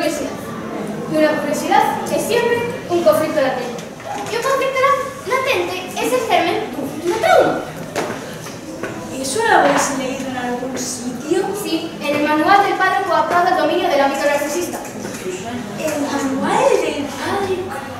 curiosidad. Y una curiosidad es siempre un conflicto latente. Y un conflicto latente es el germen de un futuro trauma. ¿Eso lo habéis leído en algún sitio? Sí, en el manual del padre coadaptado al dominio del ámbito narcisista. ¿El manual del padre?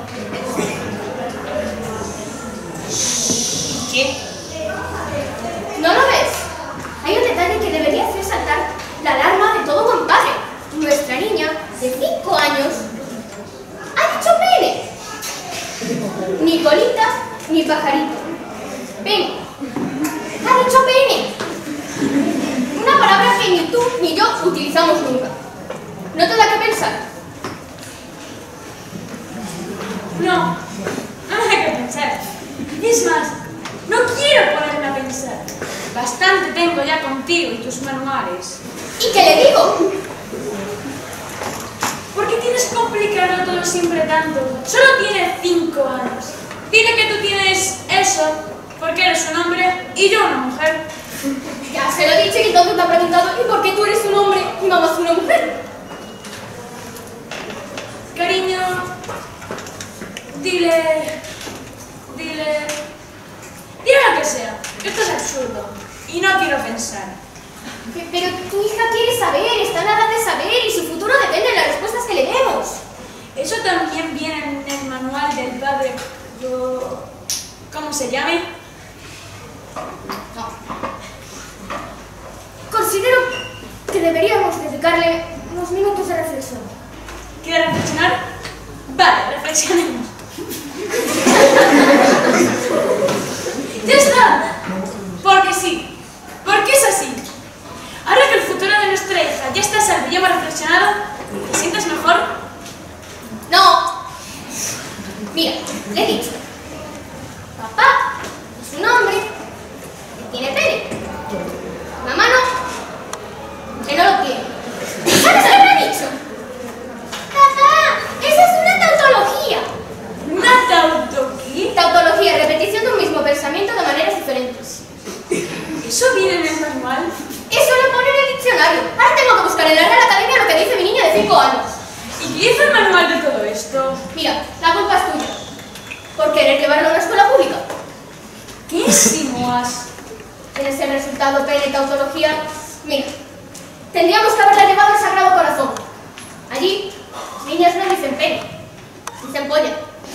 ¿Qué? ¿No lo ves? Hay un detalle que debería hacer saltar la alarma de todo buen padre. Nuestra niña, de 5 años, ha dicho pene. Ni colita, ni pajarito. Pene. Ha dicho pene. Una palabra que ni tú ni yo utilizamos nunca. ¿No te da que pensar? No, no me da que pensar. Es más, no quiero ponerme a pensar. Bastante tengo ya contigo y tus manuales. ¿Y qué le digo? ¿Por qué tienes que complicarlo todo siempre tanto? Solo tiene 5 años. Dile que tú tienes eso porque eres un hombre y yo una mujer. Ya se lo he dicho y entonces me ha preguntado ¿y por qué tú eres un hombre y mamá es una mujer? Cariño, dile lo que sea. Esto es absurdo y no quiero pensar. Pero tu hija quiere saber, está en la edad de saber y su futuro depende de las respuestas que le demos. Eso también viene en el manual del padre, ¿cómo se llame? No. Considero que deberíamos dedicarle unos minutos de reflexión. ¿Quieres reflexionar? Vale, reflexionemos. ¡Ya está! Porque sí, porque es así. Ahora que el futuro de nuestra hija ya está a salvo y hemos reflexionado, ¿te sientes mejor? No. Mira, le he dicho. Papá es un hombre que tiene pene. Mamá no, que no lo tiene. ¿Sabes qué me ha dicho? Papá, esa es una tautología. ¿Una tautología? Tautología, repetición de un mismo pensamiento de maneras diferentes. ¿Eso viene en el manual? Eso lo pone en el diccionario. Ahora tengo que buscar en la Real Academia lo que dice mi niña de 5 años. ¿Y qué dice el manual de todo esto? Mira, la culpa es tuya. Por querer llevarlo a una escuela pública. ¿Qué insinúas? ¿Tienes el resultado pene y tautología? Mira, tendríamos que haberla llevado al Sagrado Corazón. Allí, las niñas no dicen pene, dicen polla.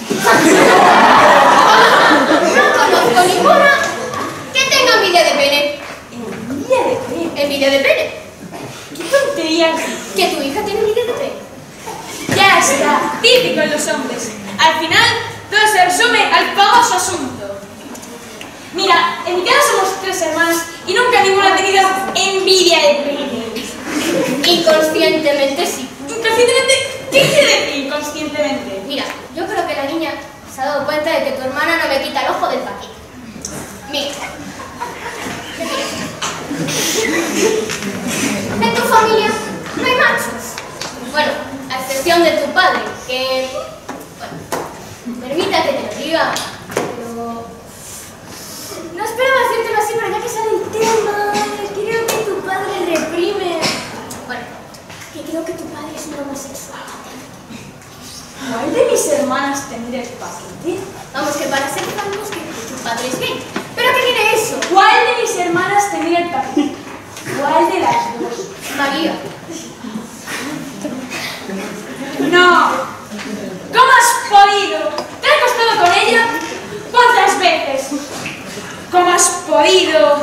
No conozco ninguna que tenga envidia de pene. ¿Envidia de qué? ¿Envidia de pene? ¿Qué tonterías? ¿Que tu hija tiene envidia de pene? Ya está, típico en los hombres. Al final, todo se resume al famoso asunto. Mira, en mi casa somos 3 hermanas y nunca ninguna ha tenido envidia de pene. Inconscientemente sí. ¿Inconscientemente? ¿Qué quiere decir inconscientemente? Mira, yo creo que la niña se ha dado cuenta de que tu hermana no me quita el ojo del paquete. Mira. En tu familia no hay machos. Bueno, a excepción de tu padre, que... Bueno, permita que te lo diga, pero... No esperaba decírtelo así, pero ya que sale el tema, creo que tu padre reprime... Bueno, que creo que tu padre es un homosexual. ¿Cuál de mis hermanas tendría el paquete? Vamos, que para ser sabemos que tu padre es gay. ¿Pero qué tiene eso? ¿Cuál de mis hermanas tendría el paquete? ¿Cuál de las dos? María. No. ¿Cómo has podido? ¿Te has acostado con ella? ¿Cuántas veces? ¿Cómo has podido?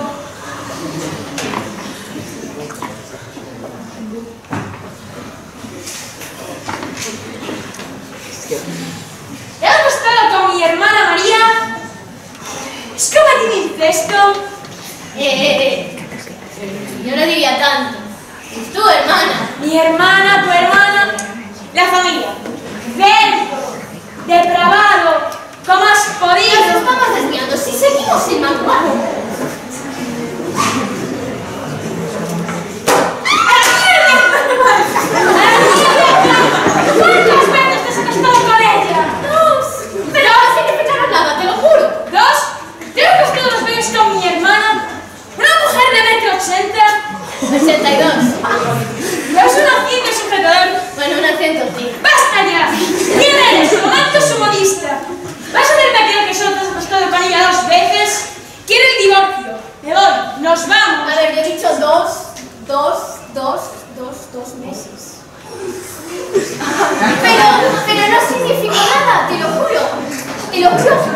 ¿Te has acostado con mi hermana María? ¿Es cometido incesto? Yo no diría tanto. Es tu hermana. Mi hermana, tu hermana, la familia. Cerdo, depravado, ¿cómo has podido? Nos vamos desviando si seguimos el manual. ¿Cuántas veces te has acostado con ella? 2. Pero no significa nada, te lo juro. 2. ¿Te has acostado 2 veces con mi hermana? Una mujer de 1,80 m. 82. Es una cinta sujetador siento, tío. ¡Basta ya! ¿Quién eres? ¿Romanto o modista? ¿Vas a verme a creer que solo te has acostado con ella 2 veces? Quiero el divorcio. Me voy. Nos vamos. A ver, yo he dicho dos meses. Pero no significa nada, te lo juro. Te lo juro.